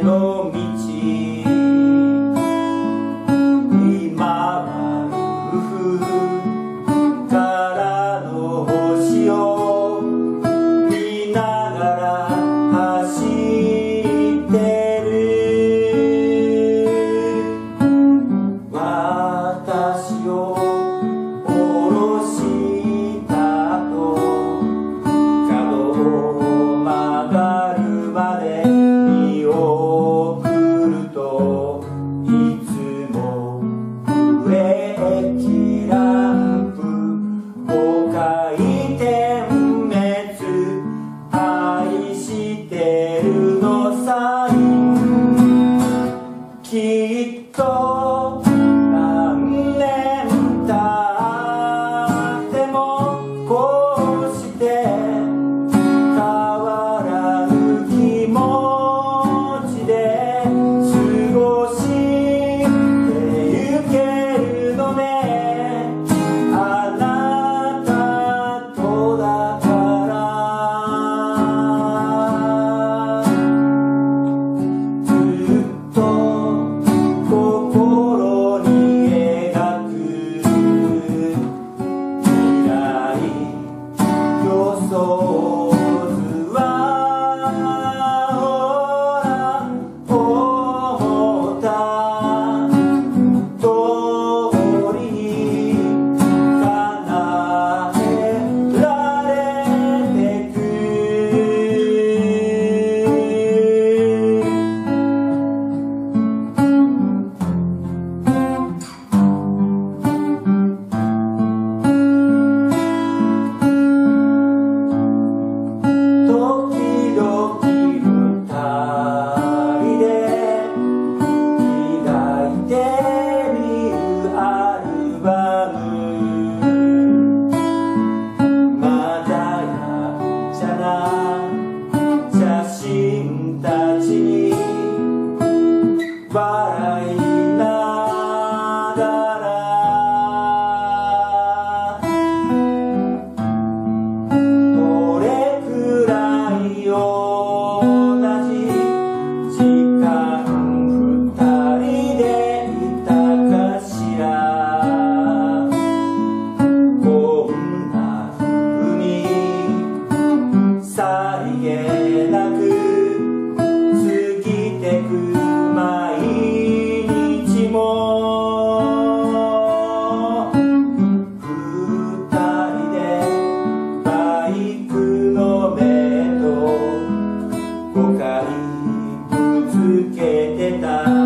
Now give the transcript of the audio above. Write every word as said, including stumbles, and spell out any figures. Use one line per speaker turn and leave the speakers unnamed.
の道、今は夫婦からの星を見ながら走ってる。私を降ろした後、角を曲がるまで見送ると、いつもブレーキランプごかいてん滅、愛してるのサイン、きっと何年経ってもこうして変わらぬ気持ちで過ごしてゆけるのね。あなたとだからずっと心に描く未来予想図はほら思った通りに叶えられてく。時々二人で開いてみるアルバム、まだやんちゃな写真たちに笑いながら、どれくらい同じ時間二人でいたかしら。こんな風にさりげなく過ぎてく毎日も、二人でバイクの目とごかいぶつけてた。